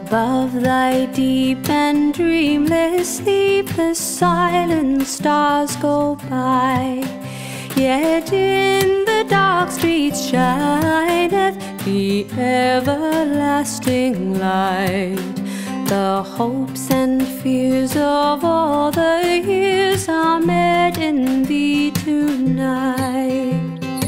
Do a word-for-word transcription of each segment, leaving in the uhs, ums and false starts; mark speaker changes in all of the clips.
Speaker 1: Above thy deep and dreamless sleep, the silent stars go by. Yet in the dark streets shineth the everlasting light. The hopes and fears of all the years are met in thee tonight.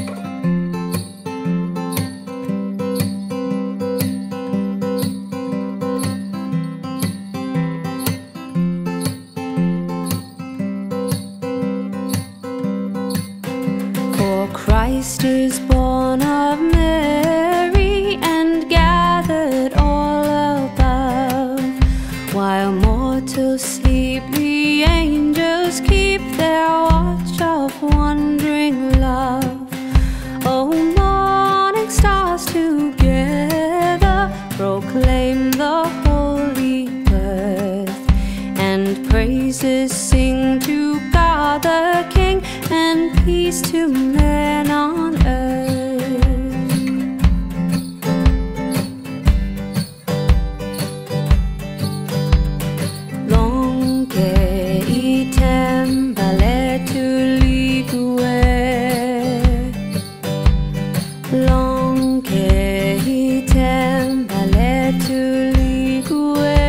Speaker 1: For Christ is born of Mary and gathered all above. While mortals sleep, the angels keep their watch of wondering love. Oh, morning stars together proclaim the holy birth, and praises sing to God the King, and peace to men on earth. Lonke, ithemba, lethu, likuwe. Lonke, ithemba, lethu, likuwe.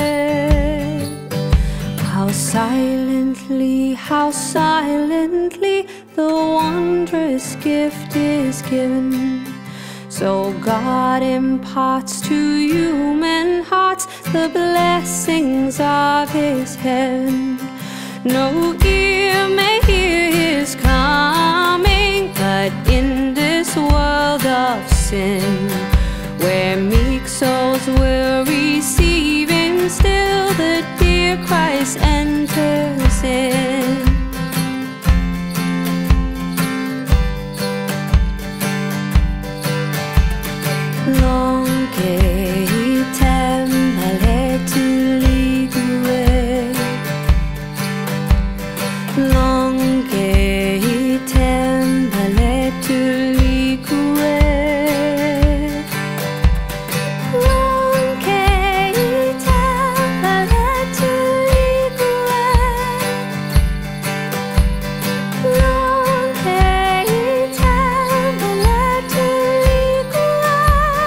Speaker 1: How silently, how silently the wondrous gift is given. So God imparts to human hearts the blessings of His heaven. No ear may hear His coming, but in this world of sin, where meek souls will receive Him, still the dear Christ enters in. Lonke, ithemba, lethu, likuwe. Lonke, ithemba, lethu, likuwe. Lonke, ithemba, lethu, likuwe. Lonke, ithemba, lethu, likuwe.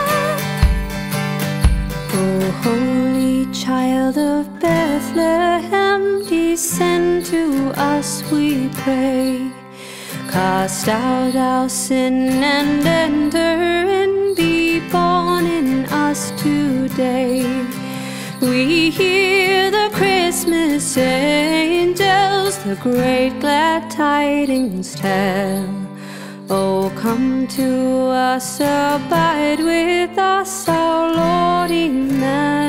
Speaker 1: O Holy Child of Bethlehem, descend to us, we pray. Cast out our sin and enter in, be born in us today. We hear the Christmas angels the great glad tidings tell. Oh, come to us, abide with us, our Lord Emmanuel.